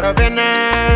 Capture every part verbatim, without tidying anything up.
jorobena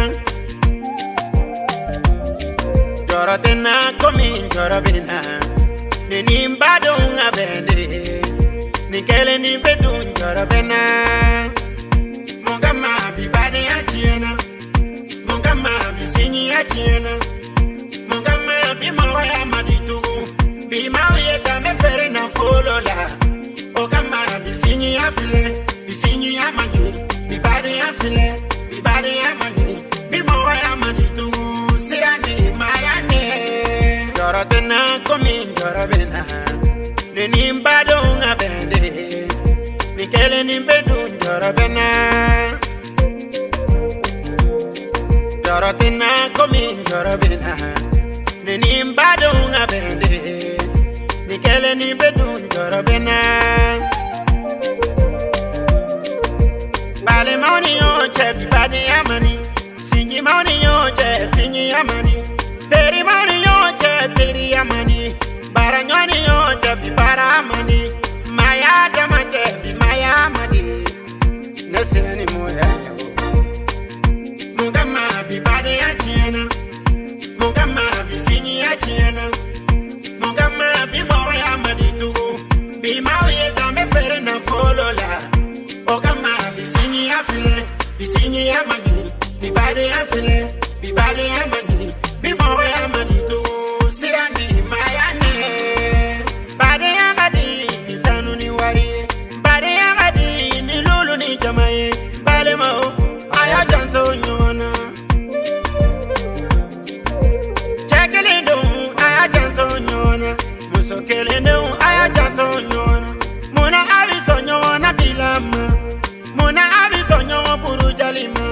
jorotena komi jorobena ni nimbado ngabende ni kele ni bedun jorobena mongama bibade achiena mongama bisinyi achiena mongama bimawa ya maditu bimawa ya kame fere na folola ogama bisinyi afile bisinyi ya magi bibade afile bibade ya magi bimawa ya maditu sirani mayane jorotena komi jorobena ni nimbado ngabende ni kele ni bedun jorobena jorotena komi jorobena ni nimbado ngabende ni kele ni bedun jorobena bale mauni yo che bibade yamani sinyi mauni yo che sinyi yamani teri mauni yo che teri yamani baranyoni yo che bibara amani maya dama che bimaya amadi neseni moya mungama bibade achiena mungama bisinyi achiena mungama bimoya amadi tugu bimawe dame fere na folola ogama bisinyi afile bisinyi amadi bibade afile bibade amadi bimoya amadi tugu sirani mayane bade amadi nisanu ni wari bade amadi ni lulu ni jamaye bale mao aya janto nyona chekelendo aya janto nyona musokelendo aya janto nyona muna abiso nyona bilama muna abiso nyona buru jalima